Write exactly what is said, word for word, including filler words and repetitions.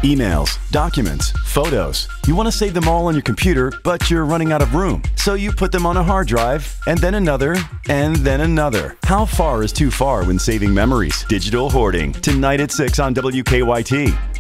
emails, documents, photos. You want to save them all on your computer, but you're running out of room. So you put them on a hard drive, and then another, and then another. How far is too far when saving memories? Digital hoarding. Tonight at six on W K Y T.